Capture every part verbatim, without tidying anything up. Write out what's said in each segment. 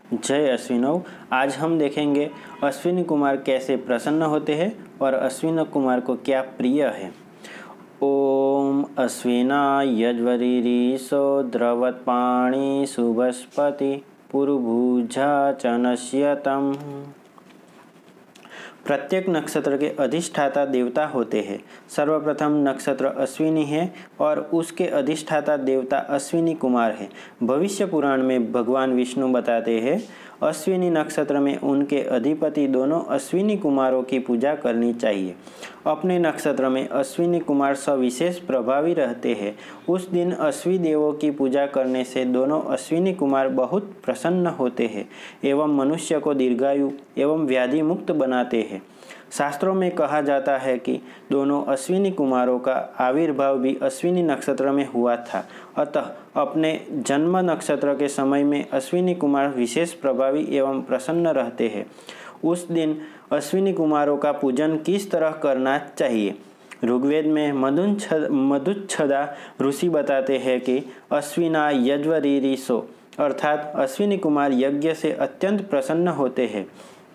जय अश्विनव। आज हम देखेंगे अश्विनी कुमार कैसे प्रसन्न होते हैं और अश्विनी कुमार को क्या प्रिय है। ओम अश्विना यज्वरीरिषो द्रवत्पाणि शुभस्पति पुरुभुजा चनस्यतम। प्रत्येक नक्षत्र के अधिष्ठाता देवता होते हैं। सर्वप्रथम नक्षत्र अश्विनी है और उसके अधिष्ठाता देवता अश्विनी कुमार है। भविष्य पुराण में भगवान विष्णु बताते हैं अश्विनी नक्षत्र में उनके अधिपति दोनों अश्विनी कुमारों की पूजा करनी चाहिए। अपने नक्षत्र में अश्विनी कुमार सविशेष प्रभावी रहते हैं। उस दिन अश्विनी देवों की पूजा करने से दोनों अश्विनी कुमार बहुत प्रसन्न होते हैं एवं मनुष्य को दीर्घायु एवं व्याधि मुक्त बनाते हैं। शास्त्रों में कहा जाता है कि दोनों अश्विनी कुमारों का आविर्भाव भी अश्विनी नक्षत्र में हुआ था, अतः अपने जन्म नक्षत्र के समय में अश्विनी कुमार विशेष प्रभावी एवं प्रसन्न रहते हैं। उस दिन अश्विनी कुमारों का पूजन किस तरह करना चाहिए। ऋग्वेद में मधुच्छदा मधुच्छदा ऋषि बताते हैं कि अश्विना यज्वरीरिषो अर्थात अश्विनी कुमार यज्ञ से अत्यंत प्रसन्न होते हैं,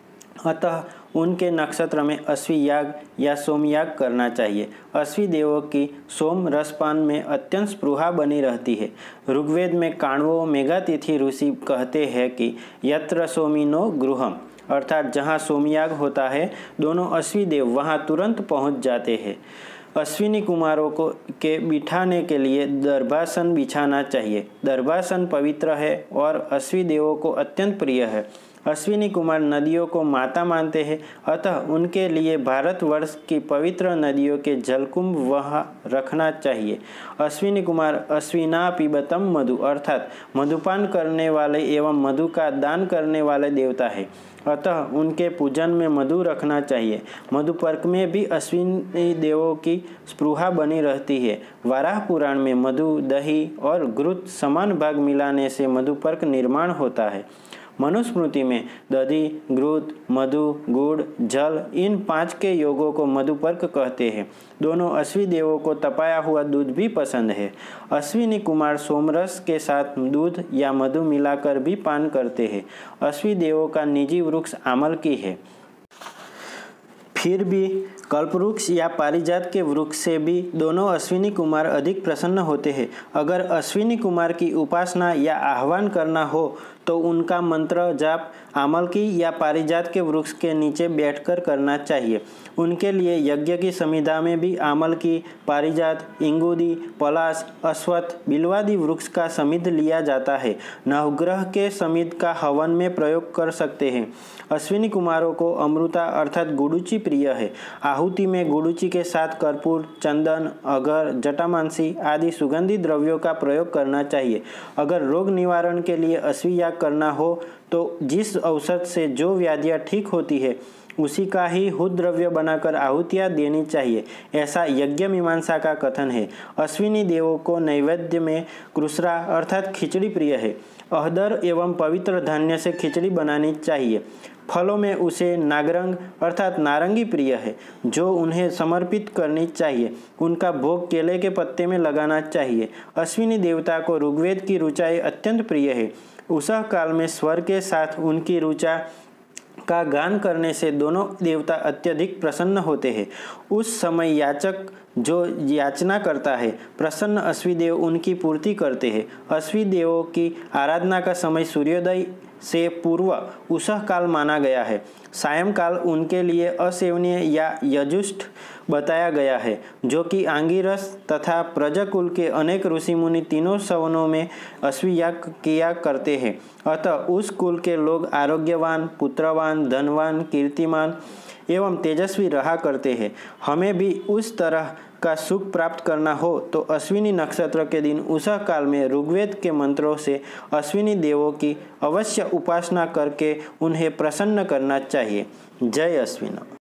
अतः उनके नक्षत्र में अश्वी याग या सोमयाग करना चाहिए। अश्वी देवों की सोम रसपान में अत्यंत स्पृहा बनी रहती है। ऋग्वेद में काण्वो मेघातिथि ऋषि कहते हैं कि यत्र सोमिनो गृहम अर्थात जहाँ सोमयाग होता है दोनों अश्वी देव वहाँ तुरंत पहुँच जाते हैं। अश्विनी कुमारों को के बिठाने के लिए दर्भासन बिछाना चाहिए। दर्भासन पवित्र है और अश्वी देवों को अत्यंत प्रिय है। अश्विनी कुमार नदियों को माता मानते हैं, अतः उनके लिए भारतवर्ष की पवित्र नदियों के जलकुंभ वहाँ रखना चाहिए। अश्विनी कुमार अश्विना पिबतम मधु अर्थात मधुपान करने वाले एवं मधु का दान करने वाले देवता है, अतः उनके पूजन में मधु रखना चाहिए। मधुपर्क में भी अश्विनी देवों की स्पृहा बनी रहती है। वाराह पुराण में मधु, दही और घृत समान भाग मिलाने से मधुपर्क निर्माण होता है। मनुस्मृति में दधि, घृत, मधु, गुड़, जल इन पांच के योगों को मधुपर्क कहते हैं। दोनों अश्वी देवों को तपाया हुआ दूध भी पसंद है। अश्विनी कुमार सोमरस के साथ दूध या मधु मिलाकर भी पान करते हैं। अश्वी देवों का निजी वृक्ष आमल की है। फिर भी कल्पवृक्ष या पारिजात के वृक्ष से भी दोनों अश्विनी कुमार अधिक प्रसन्न होते हैं। अगर अश्विनी कुमार की उपासना या आह्वान करना हो तो उनका मंत्र जाप आमलकी या पारिजात के वृक्ष के नीचे बैठकर करना चाहिए। उनके लिए यज्ञ की संविधा में भी आमलकी, पारिजात, इंगुदी, पलाश, अश्वत्थ, बिल्वादि वृक्ष का समिध लिया जाता है। नवग्रह के समिध का हवन में प्रयोग कर सकते हैं। अश्विनी कुमारों को अमृता अर्थात गुडुचि प्रिय है। आहुति में गुडुचि के साथ कर्पूर, चंदन, अगर, जटामांसी आदि सुगंधित द्रव्यों का प्रयोग करना चाहिए। अगर रोग निवारण के लिए अश्वी याग करना हो तो जिस औषध से जो व्याधियाँ ठीक होती है उसी का ही हुत द्रव्य बनाकर आहुतियाँ देनी चाहिए, ऐसा यज्ञ मीमांसा का कथन है। अश्विनी देवों को नैवेद्य में कृष्णा अर्थात खिचड़ी प्रिय है। अहदर एवं पवित्र धान्य से खिचड़ी बनानी चाहिए। फलों में उसे नागरंग अर्थात नारंगी प्रिय है, जो उन्हें समर्पित करनी चाहिए। उनका भोग केले के पत्ते में लगाना चाहिए। अश्विनी देवता को ऋग्वेद की ऋचाएँ अत्यंत प्रिय है। उषः काल में स्वर के साथ उनकी ऋचा का गान करने से दोनों देवता अत्यधिक प्रसन्न होते हैं। उस समय याचक जो याचना करता है प्रसन्न अश्वी देव उनकी पूर्ति करते हैं। अश्वी देवों की आराधना का समय सूर्योदय से पूर्व उषः काल माना गया है। सायंकाल उनके लिए असेवनीय या यजुष्ट बताया गया है, जो कि आंगिरस तथा प्रजाकुल के अनेक ऋषि मुनि तीनों सवनों में अश्वी याग किया करते हैं। अतः उस कुल के लोग आरोग्यवान, पुत्रवान, धनवान, कीर्तिमान एवं तेजस्वी रहा करते हैं। हमें भी उस तरह का सुख प्राप्त करना हो तो अश्विनी नक्षत्र के दिन उषः काल में ऋग्वेद के मंत्रों से अश्विनी देवों की अवश्य उपासना करके उन्हें प्रसन्न करना चाहिए। जय अश्विनी।